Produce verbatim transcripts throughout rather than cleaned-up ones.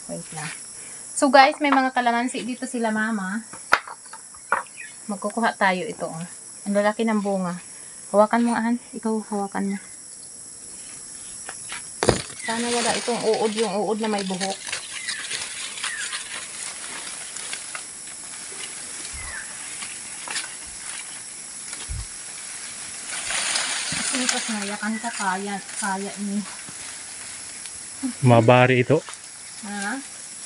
Wait lang. So guys, may mga kalamansi dito sila mama. Magkukuha tayo ito. Oh. Ang lalaki ng bunga. Hawakan mo, An. Ikaw, hawakan mo. Sana wala itong uod, yung uod na may buhok. Kasi pas nayakan ka, kaya, kaya ni. Mabari ito. Ha?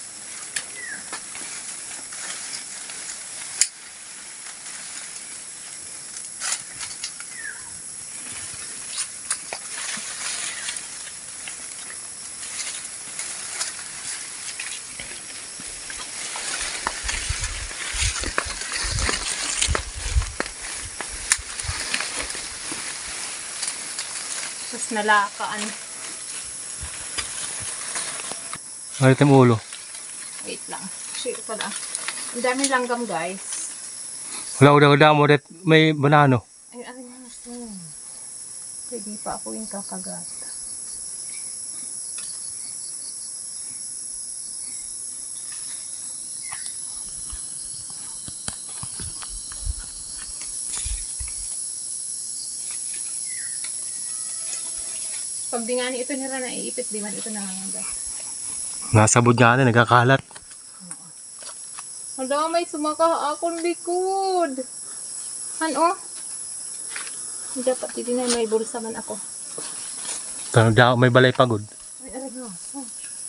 Tapos nalakaan. Ay, ito yung ulo. Wait lang. Share ko lang. Ang daming langgam, guys. Wala, wala, wala mo rin. May banano. Ay, ay, ay. Pwede pa ako yung kakagat. Pag di nga ni ito nila naiipit, di man ito nangangagat. Nasabod nga na, nagkakalat. Hala, may sumaka akong likod. Ano? Dapat hindi na may bulsa man ako. Tanda, may balay pagod. Ay, aray nga. Oh.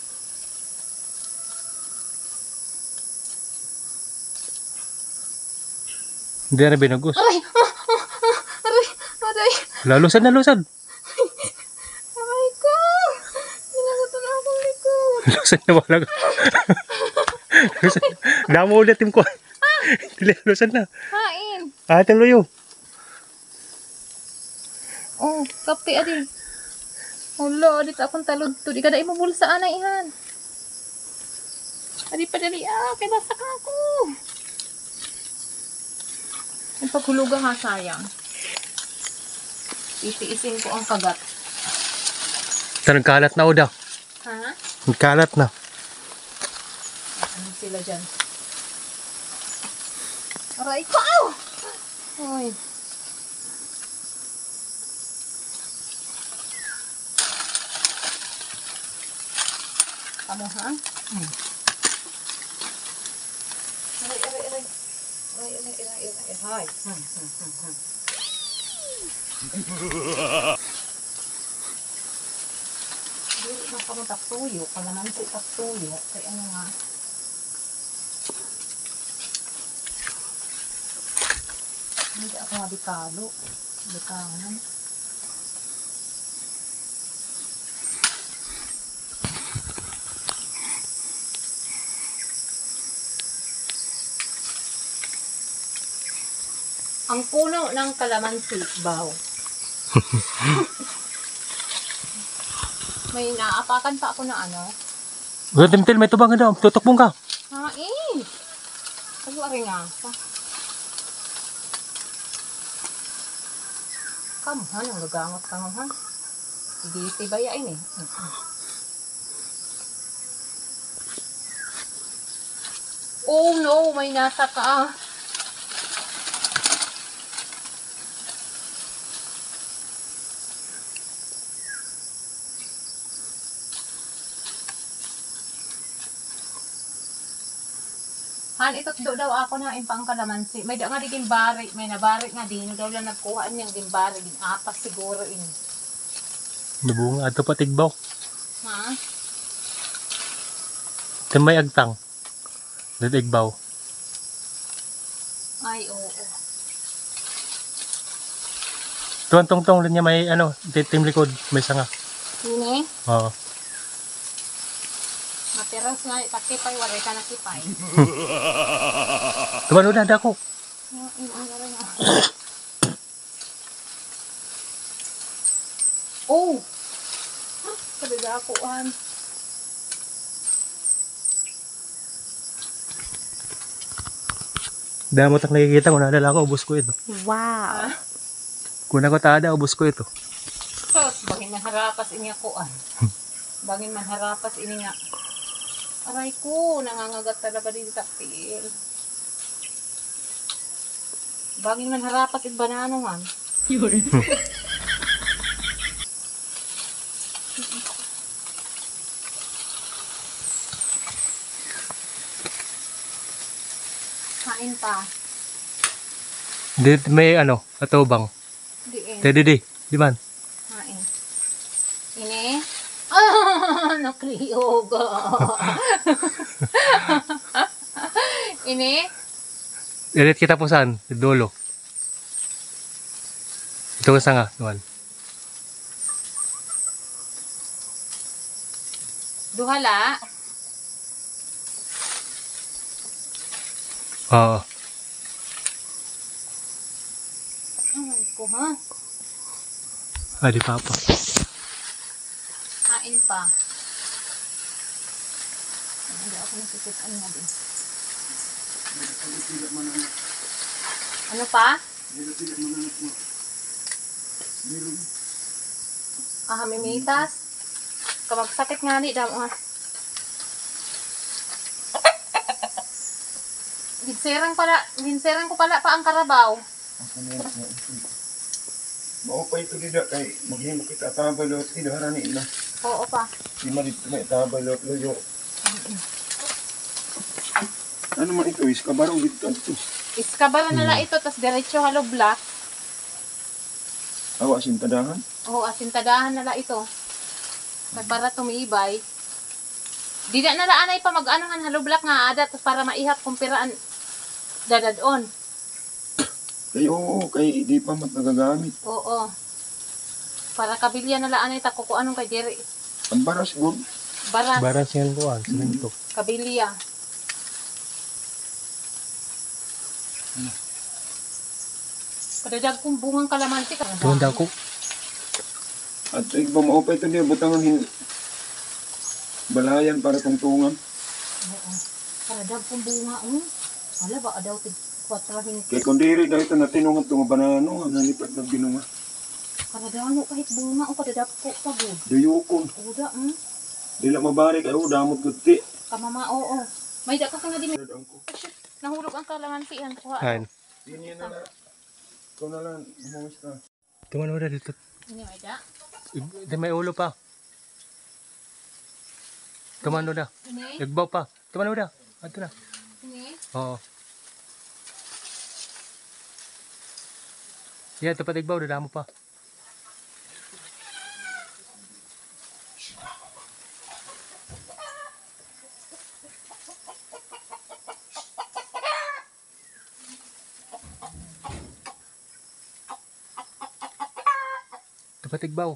Hindi na binagos. Aray! Ah, ah, ah, aray! Aray! Lalusad na lusad. Aray ko! Ninagutan na akong likod. Lusad na wala ka. Lusad. Damo ulit yung kuhan. Lusad na. Hain! Ating luyo. Oh, kape adi. Hala, adit akong talod to. Di ka na imubulsa anay ihan. Adi pa dali ah, kay basa ka ako. Ang paghulugan nga sayang. Itiisin ko ang kagat. Ito, nagkalat na o daw. Ha? Nagkalat na. Ano sila dyan? Aray ko! Ow! Uy. Kamu ha? Hmm. Aray, aray, aray. Aray, aray, aray, aray, aray. Hmm, hmm, hmm, hmm. Dili na ka mo taktuyo. Kalamansi taktuyo. Kaya ano nga. Hindi ako mabikalo. Bikangan. Ang puno ng kalamansi, baw. May naapakan pa ako na ano. Wala, Timtil, may tubang daw. Tutukbong ka. Hain! Ano ari nga pa? Kamuhan, ang gagangot ka nga. Hindi tibayain eh. Oh no, may nasa ka. Han, ito do daw ako na impang kalamansi. May daw nga di gimbari. May nabari nga din. Daw lang nagkuha niyang gimbari. Ginapas siguro ini. Nabunga. Ito pa tigbaw. Ha? Ito may agtang. Ito tigbaw. Ay, oo. Ito ang tong-tong niya may ano, titim likod. May sanga. Ini? Oo. Materas na takipay. Waray ka nakipay. Tumano na dako. Oh! Kadaga ako, Han. Dahil mo tak nakikita ko, nadala ko, ubos ko ito. Wow! Kung ako tada, ubos ko ito. Sos, bagin man harapas ini ako, ah. Bagin man harapas ini nga. Aray ko, nangangagat talaga din sa tiil. Baging man harapas it banano man. Yun. Kain pa. Di, may ano, atubang. Di eh. Di, di, di. Di man. Kain. Ini. Ah, naklioga. Ini. Ilit kita po saan? Sa dulo. Ito ka nga, Juan. Duhala. Oo. Ay ko ha. Ah, di papa. Kain pa. Hindi ako nasisipan nga din. Ano pa? Ah, mimitas. Kamagsakit nga ni damo. Ginserang pala, ginserang ko pala pa ang karabaw. Mau pa ito dida kay maghimo kita tabay lot ida harani na. Oo pa. Di malit may tabay lot loyo. Ano man ito is kabarong dito ito. Iskabara na la ito, tas diretso halo black. Awa sin tadahan. Oo, asintadahan na la ito. Kag para tumibay. Di na na la anay pa mag-anuhan halo black nga ada, tas para maihap kung piraan dadadon. Kay oo, kay di pa mat nagagamit. Oo. Para kabilya na la anay ta kuko anong kay diri. Ang baras gud. Baras, Baras yan ko, ah. Sinento. kabilya. Kadadag kong bungang kalamansi ka. Tumanda ko. At igba mao pa ito diya butangan hin balayan para tungtungan. Oo. Kadadag kong bunga. Um. Wala ba adaw tig kwatrahin. Kay kung diri dahil ito natinungan ito nga banano, ang nalipat na binunga. Kadadag mo kahit bunga o kadadag ko pagod. Duyukon. Uda, hmm. Dila mabari kay oh, damot guti. Kamama, oo. May da kasi nga din. Dadang ko. Nahulog ang kalamansi yan. Kuha. Ayan. Dini na na. Ikaw na lang, umuwi ka. Tuman mo na dito. Hindi may da. Di may ulo pa. Tuman mo na. Ini. Igbaw pa. Tuman mo na. Ato na. Ini. Oo. Yan, tapat igbaw. Dadamo pa. Tapat igbaw.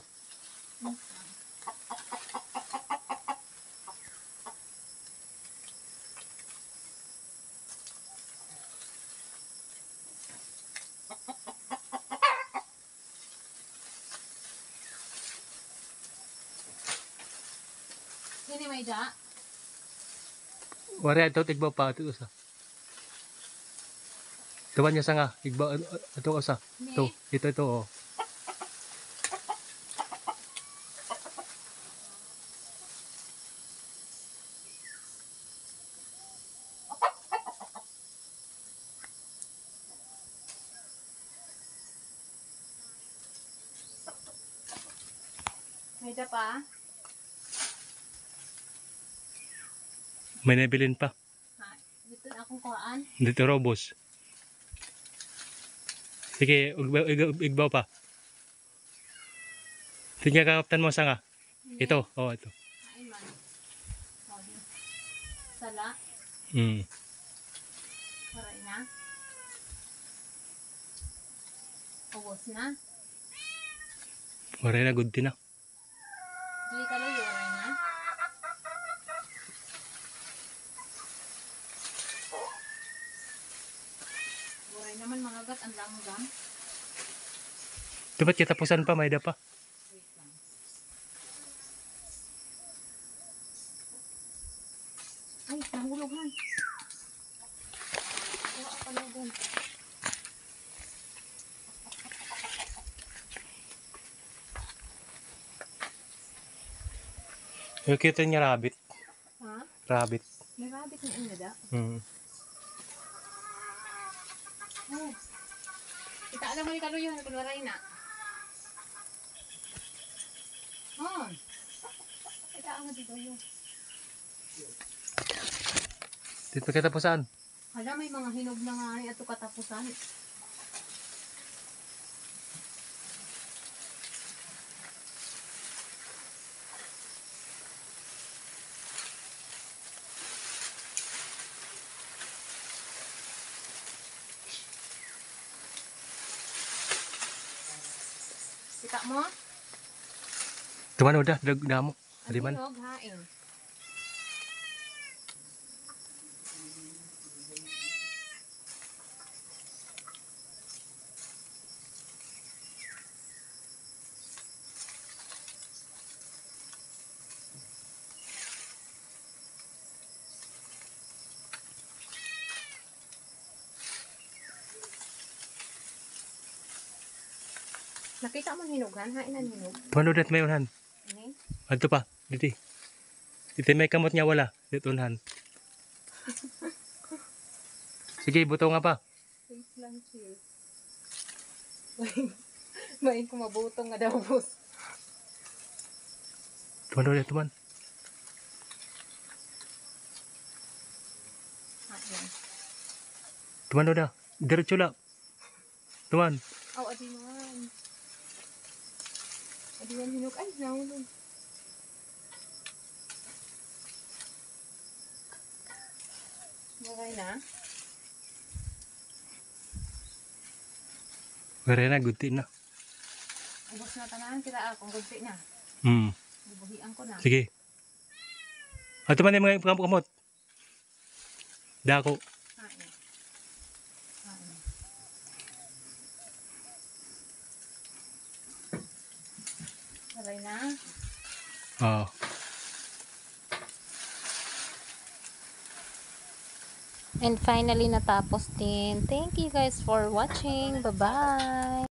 Ini may da. Wari ito, igbaw pa. Ito usa. Tuman niya sa nga. Igbaw. Ito usa. Ito. Ito, ito. Oh. May da pa. May nabilin pa. Ha. Dito na akong kuhaan. Dito robos. Sige, igbaw, igbaw, igbaw pa. Sige, kakaptan mo sa nga. Ito. Oh, ito. Kain man. O, di. Sala. Hmm. Waray na. Ubos na. Wari na, good din na. Di ka lo, waray na. Waray naman mangagat ang langgam. Dapat kita pusan pa, may da pa. Wait lang. Ay, nahulog man. Wala ka pala doon. Yung kita niya rabbit. Ha? rabbit. May rabbit na ina da. Hmm. Oh. Kita alam mo ni kaluyo na kunwaray na. Oh. Kita ang dito yung. Dito kita po saan? Hala, may mga hinog na nga ay ato katapusan. Kita mo? Tuman udah, dag damo. Ang Aliman. hinog, hain. Nakita mo hinugan, hain ang hinog. Tuman udah may unhan. Ini? Adto pa, diti. Diti may kamot niya wala. Dito unhan. Sige, buto nga pa. Wait lang, chill. Main ko mabutong nga daw, boss. Tuman udah, tuman. Hain. Tuman udah. Diretso lang. Tuman. Oh, adi naman. Adi naman hinog. Ay, nahulog. Okay na? Wala na, gunti na. Ubos na tanahan kita akong gulpi na. Hmm. Bubuhian ko na. Sige. Ato man yung mga kamot-kamot. Dako. Hain. Hain. Saray na. Oo. And finally, natapos din. Thank you guys for watching. Bye-bye!